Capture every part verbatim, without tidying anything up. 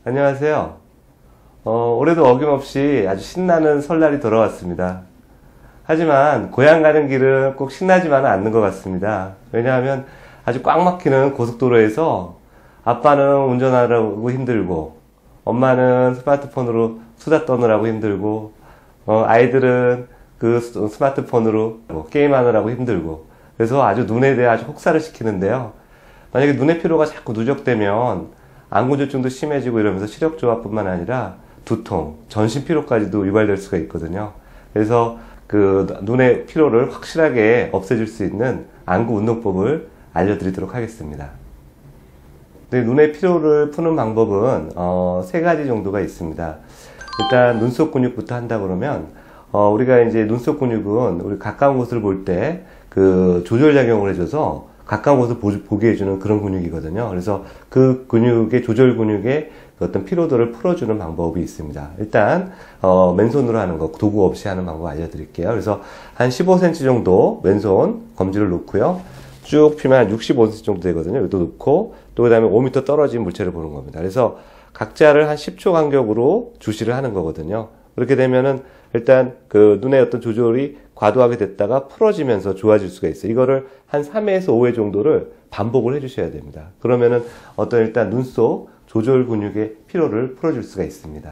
안녕하세요. 어, 올해도 어김없이 아주 신나는 설날이 돌아왔습니다. 하지만 고향 가는 길은 꼭 신나지만은 않는 것 같습니다. 왜냐하면 아주 꽉 막히는 고속도로에서 아빠는 운전하느라고 힘들고 엄마는 스마트폰으로 수다 떠느라고 힘들고 어, 아이들은 그 스마트폰으로 뭐 게임하느라고 힘들고 그래서 아주 눈에 대해 아주 혹사를 시키는데요. 만약에 눈의 피로가 자꾸 누적되면 안구조증도 심해지고 이러면서 시력 저하뿐만 아니라 두통, 전신 피로까지도 유발될 수가 있거든요. 그래서 그 눈의 피로를 확실하게 없애줄 수 있는 안구 운동법을 알려드리도록 하겠습니다. 네, 눈의 피로를 푸는 방법은 어, 세 가지 정도가 있습니다. 일단 눈썹 근육부터 한다 그러면 어, 우리가 이제 눈썹 근육은 우리 가까운 곳을 볼 때 그 조절 작용을 해줘서 가까운 곳을 보, 보게 해주는 그런 근육이거든요. 그래서 그 근육의 조절 근육의 어떤 피로도를 풀어주는 방법이 있습니다. 일단 어, 맨손으로 하는 거, 도구 없이 하는 방법 알려드릴게요. 그래서 한 십오 센티미터 정도 왼손 검지를 놓고요. 쭉 피면 한 육십오 센티미터 정도 되거든요. 이것도 놓고 또 그 다음에 오 미터 떨어진 물체를 보는 겁니다. 그래서 각자를 한 십 초 간격으로 주시를 하는 거거든요. 그렇게 되면은 일단 그 눈의 어떤 조절이 과도하게 됐다가 풀어지면서 좋아질 수가 있어요. 이거를 한 삼 회에서 오 회 정도를 반복을 해주셔야 됩니다. 그러면은 어떤 일단 눈속 조절 근육의 피로를 풀어줄 수가 있습니다.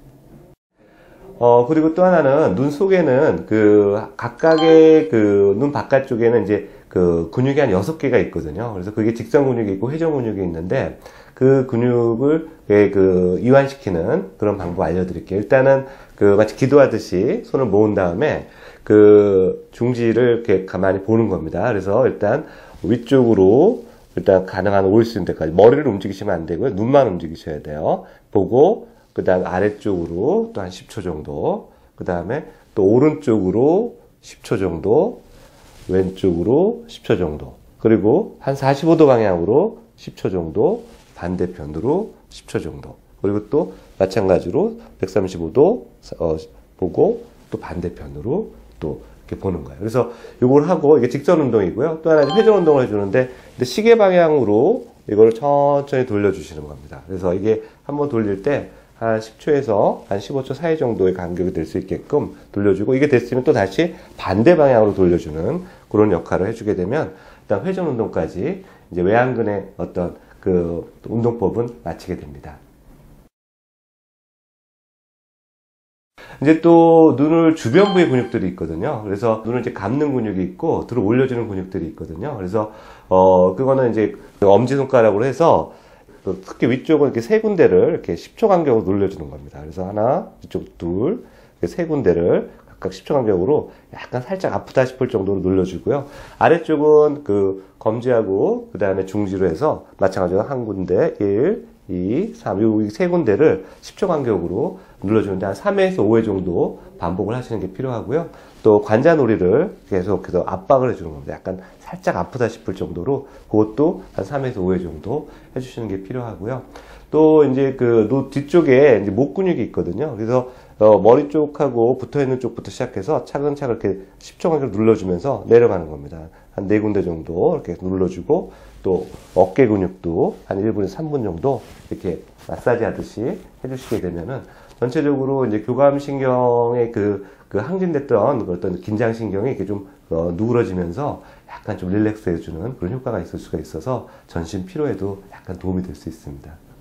어, 그리고 또 하나는 눈 속에는 그 각각의 그 눈 바깥쪽에는 이제 그 근육이 한 여섯 개가 있거든요. 그래서 그게 직선 근육이 있고 회전 근육이 있는데 그 근육을 그 이완시키는 그런 방법 알려드릴게요. 일단은 그 마치 기도하듯이 손을 모은 다음에 그 중지를 이렇게 가만히 보는 겁니다. 그래서 일단 위쪽으로 일단 가능한 올 수 있는 데까지 머리를 움직이시면 안 되고요. 눈만 움직이셔야 돼요. 보고 그 다음 아래쪽으로 또 한 십 초 정도 그 다음에 또 오른쪽으로 십 초 정도 왼쪽으로 십 초 정도 그리고 한 사십오 도 방향으로 십 초 정도 반대편으로 십 초 정도 그리고 또 마찬가지로 백삼십오 도 어, 보고 또 반대편으로 또 이렇게 보는 거예요. 그래서 이걸 하고 이게 직선 운동이고요. 또 하나 회전 운동을 해주는데 근데 시계 방향으로 이걸 천천히 돌려주시는 겁니다. 그래서 이게 한번 돌릴 때 한 십 초에서 한 십오 초 사이 정도의 간격이 될 수 있게끔 돌려주고 이게 됐으면 또 다시 반대 방향으로 돌려주는 그런 역할을 해주게 되면 일단 회전 운동까지 이제 외안근의 어떤 그 운동법은 마치게 됩니다. 이제 또 눈을 주변부의 근육들이 있거든요. 그래서 눈을 이제 감는 근육이 있고 들어 올려주는 근육들이 있거든요. 그래서 어 그거는 이제 엄지손가락으로 해서 특히 위쪽은 이렇게 세 군데를 이렇게 십 초 간격으로 눌러주는 겁니다. 그래서 하나, 이쪽 둘, 세 군데를 각각 십 초 간격으로 약간 살짝 아프다 싶을 정도로 눌러주고요. 아래쪽은 그 검지하고 그 다음에 중지로 해서 마찬가지로 한 군데 일, 이, 삼, 이 세 군데를 십 초 간격으로 눌러주는데 한 삼 회에서 오 회 정도 반복을 하시는 게 필요하고요. 또 관자놀이를 계속해서 압박을 해주는 겁니다. 약간 살짝 아프다 싶을 정도로 그것도 한 삼 회에서 오 회 정도 해주시는 게 필요하고요. 또 이제 그 노 뒤쪽에 이제 목 근육이 있거든요. 그래서 어 머리 쪽하고 붙어 있는 쪽부터 시작해서 차근차근 이렇게 십 초 간격으로 눌러주면서 내려가는 겁니다. 한 네 군데 정도 이렇게 눌러주고 또 어깨 근육도 한 일 분에서 삼 분 정도 이렇게 마사지 하듯이 해주시게 되면은 전체적으로 이제 교감신경의 그, 그 항진됐던 어떤 긴장신경이 이렇게 좀 어, 누그러지면서 약간 좀 릴렉스 해주는 그런 효과가 있을 수가 있어서 전신 피로에도 약간 도움이 될 수 있습니다.